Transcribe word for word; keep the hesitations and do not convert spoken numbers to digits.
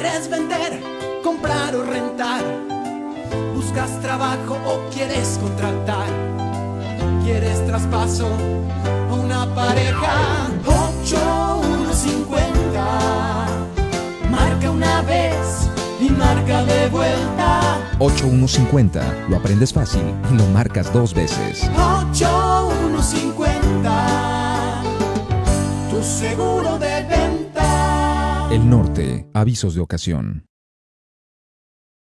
¿Quieres vender, comprar o rentar? ¿Buscas trabajo o quieres contratar? ¿Quieres traspaso o una pareja? ocho uno cincuenta. Marca una vez y marca de vuelta. ocho uno cincuenta. Lo aprendes fácil y lo marcas dos veces. ocho uno cincuenta. Tu seguro de venta. El Norte. Avisos de ocasión.